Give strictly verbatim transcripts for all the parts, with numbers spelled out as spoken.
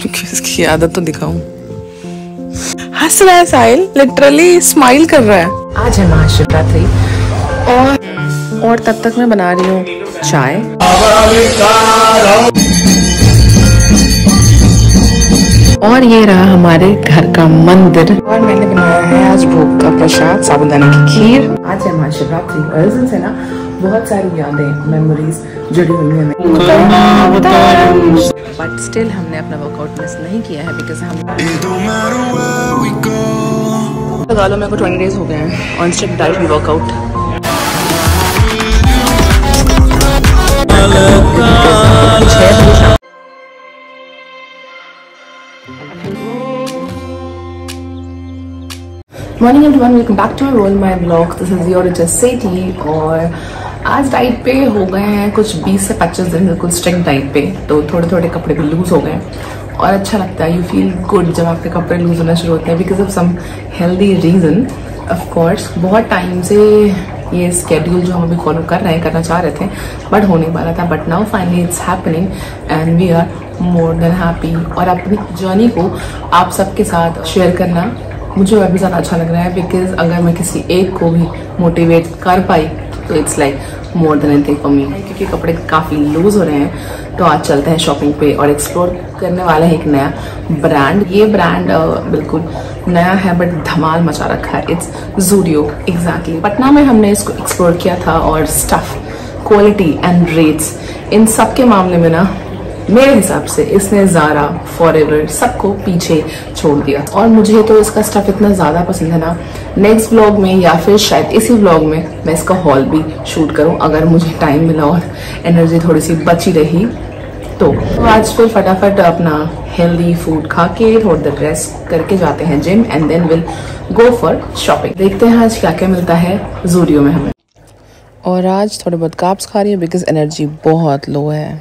इसकी आदत तो दिखाऊं। हंस रहा है साहिल, लिटरली स्माइल कर रहा है। आज है महाशिवरात्रि और और तब तक मैं बना रही हूँ चाय। और ये रहा हमारे घर का मंदिर। और मैंने बनाया है आज भोग का प्रसाद, साबूदाना की खीर। आज है महाशिवरात्रि और इस दिन से ना बहुत सारी यादें, मेमोरीज जुड़ी हुई हैं। बट स्टिल हमने अपना वर्कआउट मिस नहीं किया है बिकॉज हम लगा लो मेरे को ट्वेंटी डेज हो गए हैं on strict diet and workout. Morning everyone, welcome back to roll my vlog. This is your just Sethi. और आज डाइट पे हो गए हैं कुछ बीस से पच्चीस दिन बिल्कुल स्ट्रिक्ट डाइट पे, तो थोड़े थोड़े कपड़े भी लूज हो गए और अच्छा लगता है। यू फील गुड जब आपके कपड़े लूज होना शुरू होते हैं because of some healthy reason. Of course बहुत टाइम से ये स्केड्यूल जो हम अभी फॉलो कर रहे हैं, करना चाह रहे थे बट होने वाला था, but now finally it's happening and we are more than happy. और अपनी जर्नी को आप सबके साथ शेयर करना मुझे और भी ज़्यादा अच्छा लग रहा है बिकॉज अगर मैं किसी एक को भी मोटिवेट कर पाई तो it's like more than anything for me. क्योंकि कपड़े काफ़ी लूज हो रहे हैं तो आज चलते हैं शॉपिंग पे और एक्सप्लोर करने वाले हैं एक नया ब्रांड। ये ब्रांड बिल्कुल नया है बट धमाल मचा रखा है। It's Zudio exactly. पटना में हमने इसको एक्सप्लोर किया था और स्टफ, क्वालिटी एंड रेट्स, इन सब के मामले में ना मेरे हिसाब से इसने ज़ारा, फॉरएवर सबको पीछे छोड़ दिया। और मुझे तो इसका स्टफ इतना ज़्यादा पसंद है ना, नेक्स्ट व्लॉग में या फिर शायद इसी व्लॉग में मैं इसका हॉल भी शूट करूं अगर मुझे टाइम मिला और एनर्जी थोड़ी सी बची रही तो। आज फिर फटाफट अपना हेल्दी फूड खा के थोड़ी देर रेस्ट करके जाते हैं gym and then will go for shopping. देखते हैं आज क्या क्या मिलता है ज़ूडियो में हमें। और आज थोड़े बहुत कार्ब्स खा रही हूँ बिकॉज एनर्जी बहुत लो है।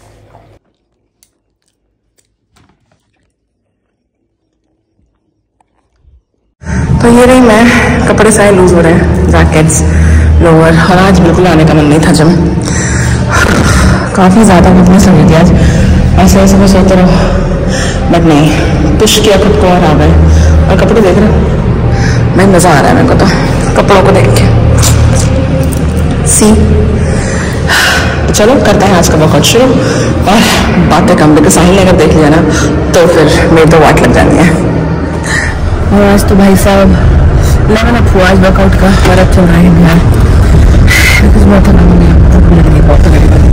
तो ये रही मैं, कपड़े सारे लूज हो रहे हैं, जैकेट्स, लोअर। और आज बिल्कुल आने का मन नहीं था जिम, काफ़ी ज़्यादा फिटनेस लगी थी आज, ऐसे ऐसे मैं सोचते रहो बट नहीं, पुश किया खुद को और आ गए। और कपड़े देख रहे मैं, मज़ा आ रहा है मेरे को तो कपड़ों को देख के। सी तो चलो करते हैं आज का वर्कआउट शुरू और बातें कम, बिकॉज साहिल ने अगर देख लिया ना तो फिर मेरी तो वाट लग जानी है। और आज तो भाई साहब इलेवन अप हुआ आज वर्कआउट का और अब चल रहा है यार बिकॉज बहुत थका हो गया, भूख लग रही है बहुत तगड़ी बात।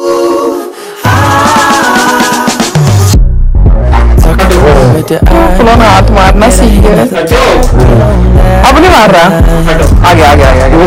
फुलाना हाथ मारना सीख गया, अब नहीं मार रहा, आगे आगे आगे आगे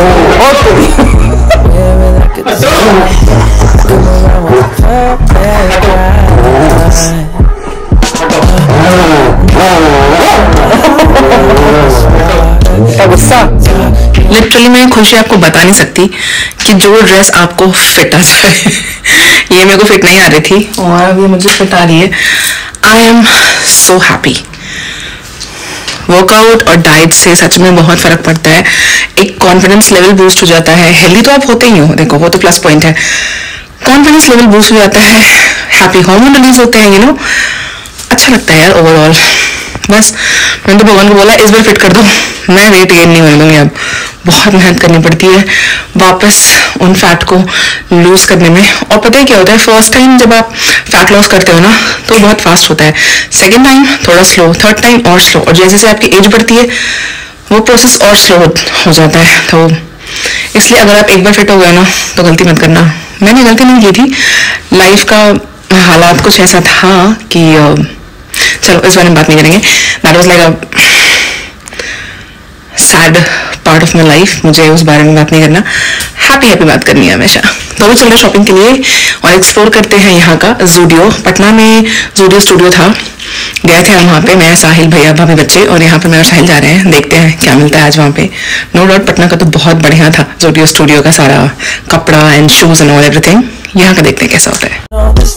गुस्सा। लिटरली मैं खुशी आपको बता नहीं सकती कि जो ड्रेस आपको फिट आ जाए ये मेरे को फिट नहीं आ रही थी और अब ये मुझे फिट आ रही है। I am so happy. Workout और डाइट से सच में बहुत फर्क पड़ता है, एक कॉन्फिडेंस लेवल बूस्ट हो जाता है। हेल्दी तो आप होते ही हो, देखो वो तो प्लस पॉइंट है। कॉन्फिडेंस लेवल बूस्ट हो जाता है, हैप्पी हार्मोन रिलीज होते हैं, यू नो अच्छा लगता है यार ओवरऑल। बस मैंने तो भगवान को बोला इस बार फिट कर दो, मैं वेट गेन नहीं होने दूंगी। अब बहुत मेहनत करनी पड़ती है वापस उन फैट को लूज करने में। और पता है क्या होता है, फर्स्ट टाइम जब आप फैट लॉस करते हो ना तो बहुत फास्ट होता है, सेकेंड टाइम थोड़ा स्लो, थर्ड टाइम और स्लो, और जैसे जैसे आपकी एज बढ़ती है वो प्रोसेस और स्लो हो जाता है। तो इसलिए अगर आप एक बार फिट हो गए ना तो गलती मत करना। मैंने गलती नहीं की थी, लाइफ का हालात कुछ ऐसा था कि चलो इस बारे में बात नहीं करेंगे। That was like a sad part of my life, मुझे उस बारे में बात नहीं करना, हैप्पी हैप्पी बात करनी है हमेशा। तो वो चल रहे शॉपिंग के लिए और एक्सप्लोर करते हैं यहाँ का ज़ूडियो। पटना में ज़ूडियो स्टूडियो था, गए थे हम वहाँ पे, मैं, साहिल, भैया, भाभी, बच्चे, और यहाँ पे मैं और साहिल जा रहे हैं, देखते हैं क्या मिलता है आज वहाँ पे। नो डाउट पटना का तो बहुत बढ़िया था ज़ूडियो स्टूडियो का सारा कपड़ा and shoes and all everything. यहाँ का देखते हैं कैसा होता है।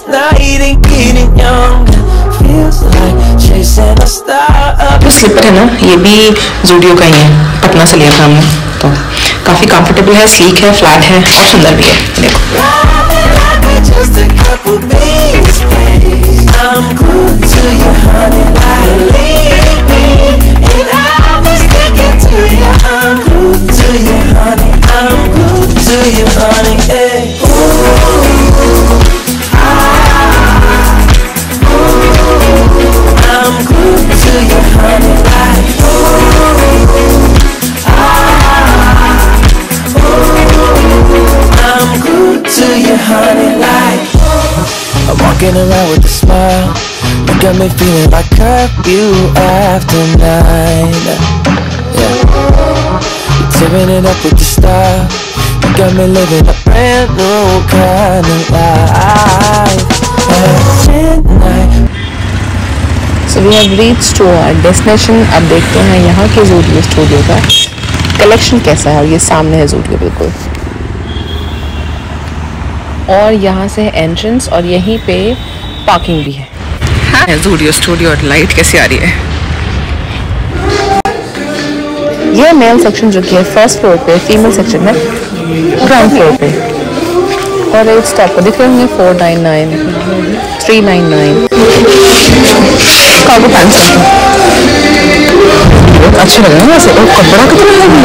जो स्लीपर है ना ये भी ज़ूडियो का ही है, पटना से लिया था हमने, तो काफ़ी कंफर्टेबल है, स्लीक है, फ्लैट है और सुंदर भी है। देखो around with a smile. You got me feeling like curfew after nine. Yeah, you're tearing it up with your style. You got me living a brand new kind of life at midnight. So we have reached to our destination. अब देखते हैं यहाँ के Zudio studio का collection कैसा है। ये सामने है ज़ूडियो बिल्कुल, और यहाँ से एंट्रेंस और यहीं पे पार्किंग भी है। ज़ूडियो स्टूडियो और लाइट कैसी आ रही है। ये मेल सेक्शन जो कि है फर्स्ट फ्लोर पे, फीमेल सेक्शन है ग्राउंड फ्लोर पे, और रेट्स तो आपको दिख रहे होंगे four nine nine, three nine nine. Cargo pants अच्छे लग रहे हैं वैसे, और कपड़ा कितना हैवी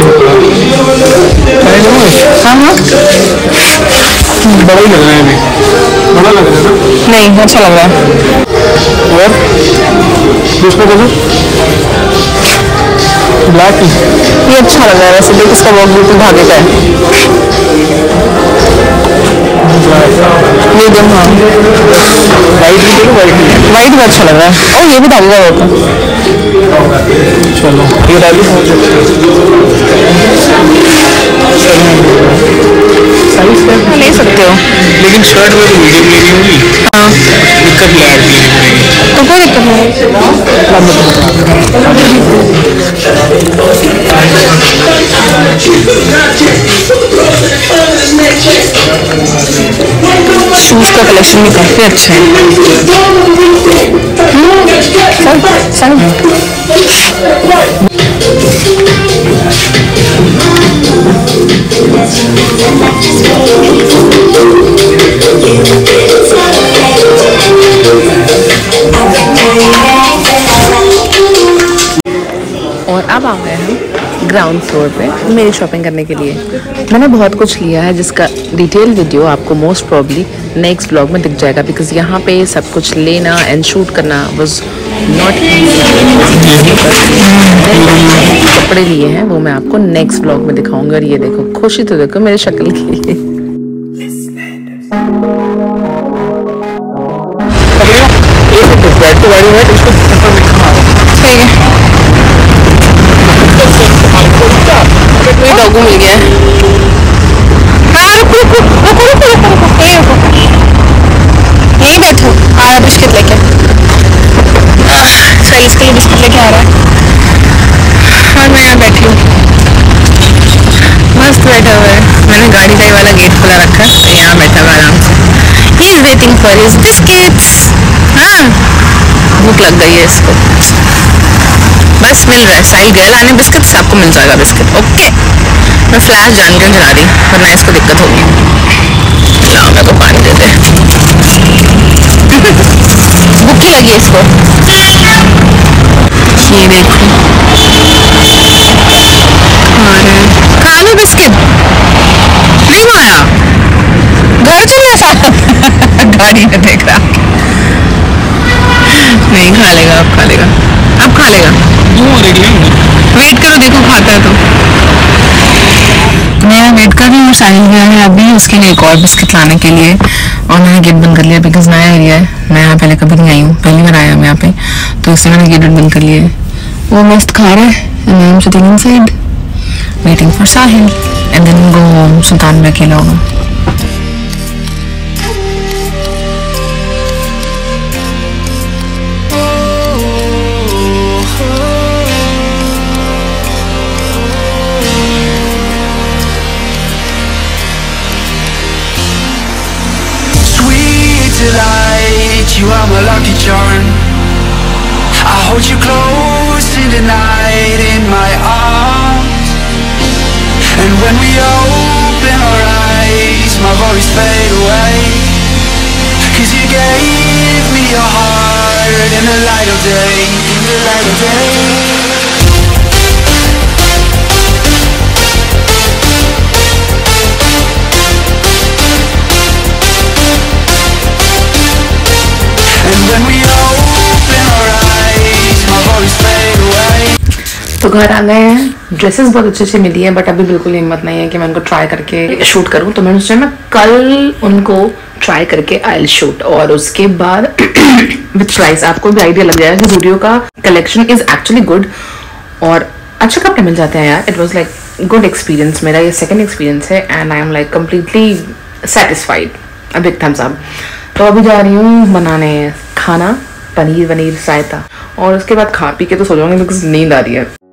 है। हाँ हाँ बड़ा ही लग रहा है अभी, बड़ा लग रहा है ना? नहीं, अच्छा लग रहा है। और दूसरा कलर ब्लैक ही, ये अच्छा लग रहा है वैसे, देख इसका वर्क बिल्कुल धागे का है। मीडियम, हाँ वाइट भी देखो, वाइट भी वाइट भी अच्छा लग रहा है। और ये भी धागे का वर्क है। चलो ये डाली साइज का ले सकते हो, लेकिन शर्ट में तो मीडियम लेनी होगी। हाँ दिक्कत ब्लैक लेनी पड़ेगी तो कोई दिक्कत नहीं। शूज का कलेक्शन भी काफी अच्छा है। चल चल और अब आ गए हम ग्राउंड फ्लोर पे मेरी शॉपिंग करने के लिए। मैंने बहुत कुछ लिया है जिसका डिटेल वीडियो आपको मोस्ट प्रॉब्ली नेक्स्ट ब्लॉग में दिख जाएगा, बिकॉज यहाँ पे सब कुछ लेना एंड शूट करना वाज नॉट ईजी। कपड़े लिए हैं वो मैं आपको नेक्स्ट ब्लॉग में दिखाऊंगी। और ये देखो, खुशी तो देखो मेरी शक्ल की। कोई डॉगू मिल गया है। हाँ रुको रुको रुको रुको रुको रुको यहीं रुको, यहीं बैठो। आ रहा बिस्किट लेके, सही इसके लिए बिस्किट लेके आ रहा है, और मैं यहाँ बैठी हूँ मस्त बैठा हुआ है। मैंने गाड़ी का ही वाला गेट खुला रखा है, तो यहाँ बैठा हुआ आराम से। He is waiting for his biscuits. हाँ भूख लग गई है इसको, बस मिल रहा है। साहिल गया लाने बिस्किट, आपको मिल जाएगा बिस्किट। ओके, मैं फ्लैश जानकर चला रही वरना इसको दिक्कत होगी। लाओ मेरे को पानी दे दे। भूखी लगी है इसको। ये देखो खा लो बिस्किट। नहीं खाया, घर चला सा। गाड़ी में देख रहा, नहीं खा लेगा, अब खा लेगा, अब खा लेगा। वेट करो, देखो खाता है तो। मैं वेट कर रही हूँ, साहिल गया है अभी उसके लिए एक और बिस्किट लाने के लिए, और मैंने गेट बंद कर लिया बिकॉज नया एरिया है। मैं यहाँ पहले कभी नहीं आई हूँ, पहली बार आया हूँ यहाँ पे, तो इससे मैंने गेट बंद कर लिया है। वो मस्त खा रहा है and I am sitting inside waiting for Sahil and then go home. Sultan में अकेला होगा। You are my lucky charm. I hold you close in the night in my arms, and when we open our eyes, my worries fade away. 'Cause you gave me your heart in the light of day, in the light of day. तो घर आ गए हैं, dresses बहुत अच्छे अच्छे मिली है, but अभी बिल्कुल हिम्मत नहीं है कि मैं उनको ट्राई करके शूट करूं। तो मैंने सोचा मैं कल उनको ट्राई करके आई विल शूट, और उसके बाद विद प्राइस आपको भी आइडिया लग जाएगा कि ज़ूडियो का कलेक्शन इज एक्चुअली गुड और अच्छे कपड़े मिल जाते हैं यार। It was like good experience, मेरा ये सेकेंड एक्सपीरियंस है and I am like completely satisfied. A big thumbs up. तो अभी जा रही हूँ बनाने खाना, पनीर वनीर रायता, और उसके बाद खा पी के तो सो जाऊंगी बिकॉज नींद आ रही है।